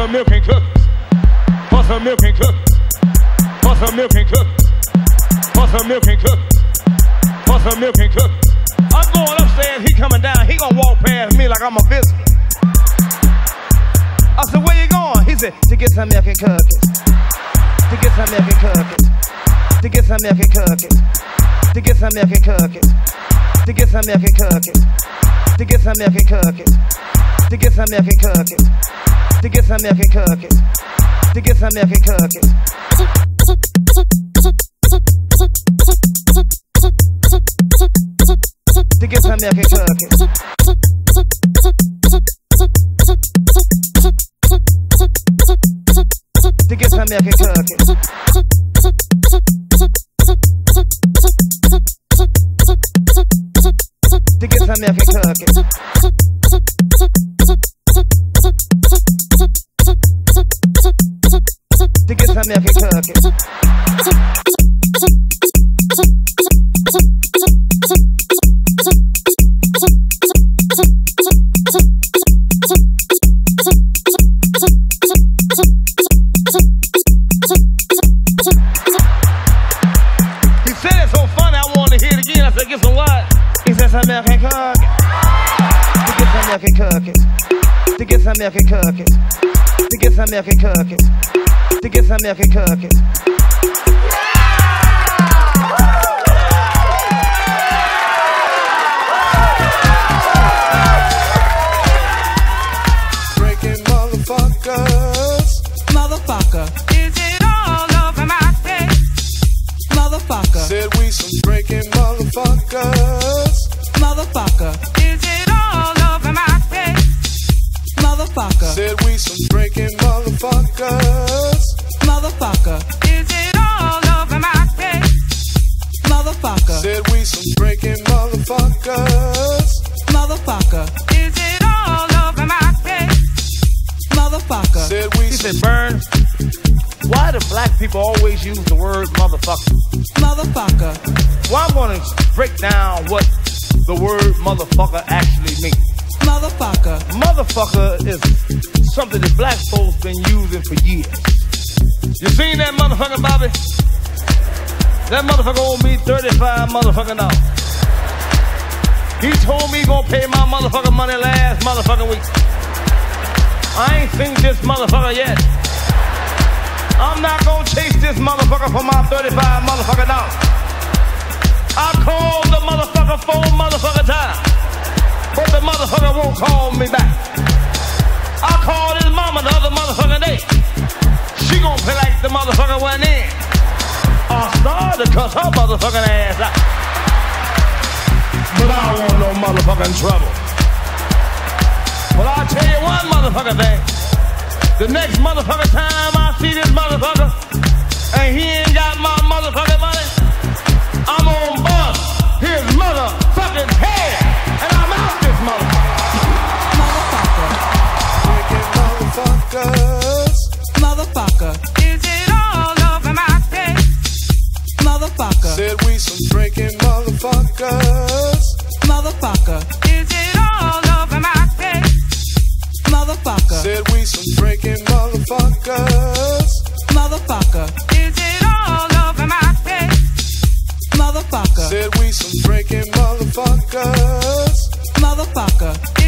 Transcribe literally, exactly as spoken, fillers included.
some milk and cookies. For some milk and cookies. For some milk and cookies. For some milk and cookies. For some milk and cookies. I'm going upstairs, he coming down, he gonna walk past me like I'm a visitor. I said, where you going? He said, to get some milk and cookies. To get some milk and cookies. To get some milk and cookies. To get some milk and cookies. To get some milk and cookies. To get some milk and cookies. To get some milk and cookies. To get some milk and cookies. To get some milk and cookies. To get some milk and cookies. To get some milk and cookies. To get some milk and cookies. To get some milk and cookies. He said it so funny, I wanted to hear it again. I said, get some what? He said some milk and cookies. To get some milk and cookies. To get some milk and cookies. To get some milk and cookies. To get some milk and cookies. Breaking motherfuckers. Motherfucker. Is it all over my face? Motherfucker. Said we some breaking motherfuckers. Motherfucker. Is it all over my face? Motherfucker. Said we some breaking motherfuckers. Motherfucker. Is it all over my face? Motherfucker. Said we some breaking motherfuckers. Motherfucker. Is it all over my face? Motherfucker. Said we He some said, Burn, why do black people always use the word motherfucker? Motherfucker. Well, I'm going to break down what the word motherfucker actually means. Motherfucker. Motherfucker is something that black folks been using for years. You seen that motherfucker, Bobby? That motherfucker owed me thirty-five motherfucking dollars. He told me he gonna pay my motherfucking money last motherfucking week. I ain't seen this motherfucker yet. I'm not gonna chase this motherfucker for my thirty-five motherfucking dollars. I called the motherfucker four motherfucking times, but the motherfucker won't call me back. I called his mama the other motherfucking day. She gon' play like the motherfucker went in. I started to cuss her motherfucking ass out. But I don't want no motherfucking trouble. But I'll tell you one motherfucking thing. The next motherfucking time I see this motherfucker and he ain't got my motherfucking money, I'm gonna bust his motherfucking head and I'm out this motherfucker. Motherfucker. Is it all over my face? Motherfucker. Said we some breaking motherfuckers. Motherfucker. Is it all over my face? Motherfucker. Said we some breaking motherfuckers. Motherfucker. Is it all over my face? Motherfucker. Said we some breaking motherfuckers. Motherfucker.